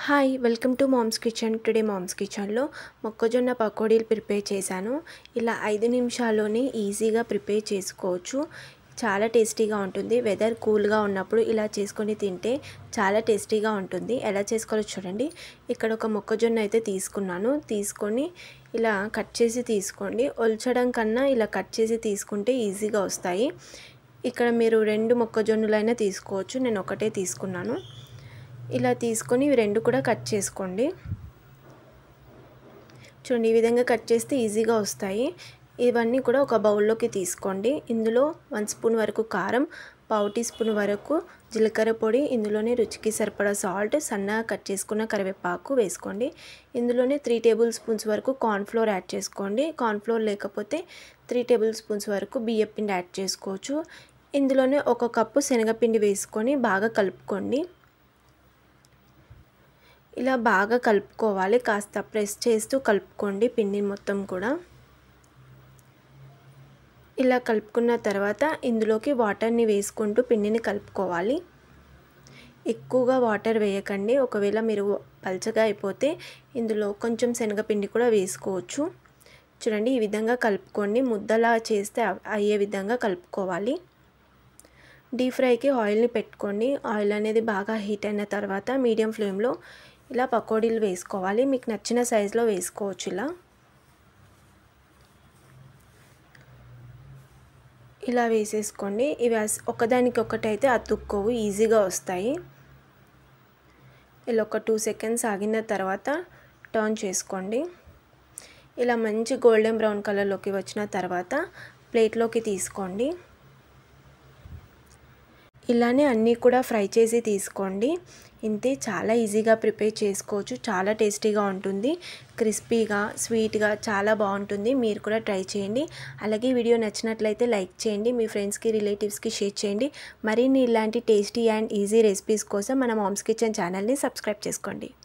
Hi welcome to mom's kitchen. Today mom's కిచెన్లో మొక్కజొన్న పకోడీలు ప్రిపేర్ చేశాను. ఇలా 5 నిమిషాల్లోనే ఈజీగా ప్రిపేర్ చేసుకోవచ్చు. చాలా టేస్టీగా ఉంటుంది. వెదర్ కూల్గా ఉన్నప్పుడు ఇలా చేసుకొని తింటే చాలా టేస్టీగా ఉంటుంది. ఎలా చేసుకోవాలో చూడండి. ఇక్కడ ఒక మొక్కజొన్న అయితే తీసుకొని ఇలా కట్ చేసి తీసుకోండి. ఒల్చడం కన్నా ఇలా కట్ చేసి తీసుకుంటే ఈజీగా వస్తాయి. ఇక్కడ మీరు 2 మొక్కజొన్నలైనా తీసుకోవచ్చు. నేను ఒకటే తీసుకున్నాను. ఇలా తీసుకొని ఇవి 2 కూడా కట్ చేసుకోండి. చూడండి, ఈ విధంగా కట్ చేస్తే ఈజీగా వస్తాయి. ఇవన్నీ కూడా ఒక బౌల్లోకి తీసుకోండి. ఇందులో 1 స్పూన్ వరకు కారం, పావు టీ స్పూన్ వరకు జీలకర్ర పొడి, ఇందులోనే రుచికి సరిపడా సాల్ట్, సన్నగా కట్ చేసుకున్న కరివేపాకు వేసుకోండి. ఇందులోనే 3 టేబుల్ స్పూన్స్ వరకు కార్న్ఫ్లోర్ యాడ్ చేసుకోండి. కార్న్ఫ్లోర్ లేకపోతే 3 టేబుల్ స్పూన్స్ వరకు బియ్యపిండి యాడ్ చేసుకోవచ్చు. ఇందులోనే 1 కప్పు శనగపిండి వేసుకొని బాగా కలుపుకోండి. ఇలా బాగా కలుపుకోవాలి. కాస్త ప్రెస్ చేస్తూ కలుపుకోండి పిండి మొత్తం కూడా. ఇలా కలుపుకున్న తర్వాత ఇందులోకి వాటర్ని వేసుకుంటూ పిండిని కలుపుకోవాలి. ఎక్కువగా వాటర్ వేయకండి. ఒకవేళ మీరు పల్చగా అయిపోతే ఇందులో కొంచెం శనగపిండి కూడా వేసుకోవచ్చు. చూడండి, ఈ విధంగా కలుపుకోండి. ముద్దలా చేస్తే అయ్యే విధంగా కలుపుకోవాలి. డీప్ ఫ్రైకి ఆయిల్ని పెట్టుకోండి. ఆయిల్ అనేది బాగా హీట్ అయిన తర్వాత మీడియం ఫ్లేమ్లో ఇలా పకోడీలు వేసుకోవాలి. మీకు నచ్చిన సైజులో వేసుకోవచ్చు. ఇలా వేసేసుకోండి. ఇవి ఒకదానికొకటైతే అతుక్కోవు, ఈజీగా వస్తాయి. ఇలా ఒక 2 సెకండ్స్ ఆగిన తర్వాత టర్న్ చేసుకోండి. ఇలా మంచి గోల్డెన్ బ్రౌన్ కలర్లోకి వచ్చిన తర్వాత ప్లేట్లోకి తీసుకోండి. ఇలానే అన్నీ కూడా ఫ్రై చేసి తీసుకోండి. ఇంతే, చాలా ఈజీగా ప్రిపేర్ చేసుకోవచ్చు. చాలా టేస్టీగా ఉంటుంది. క్రిస్పీగా, స్వీట్గా చాలా బాగుంటుంది. మీరు కూడా ట్రై చేయండి. అలాగే వీడియో నచ్చినట్లయితే లైక్ చేయండి. మీ ఫ్రెండ్స్కి, రిలేటివ్స్కి షేర్ చేయండి. మరిన్ని ఇలాంటి టేస్టీ అండ్ ఈజీ రెసిపీస్ కోసం మన మామ్స్ కిచెన్ ఛానల్ని సబ్స్క్రైబ్ చేసుకోండి.